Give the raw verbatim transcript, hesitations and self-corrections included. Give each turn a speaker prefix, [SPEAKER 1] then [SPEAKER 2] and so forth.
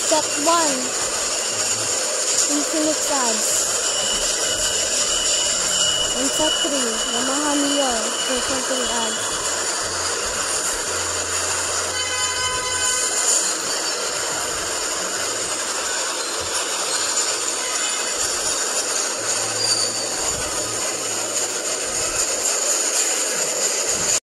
[SPEAKER 1] Step one. Infinix ads. And step three. Yamaha Mio version three ads.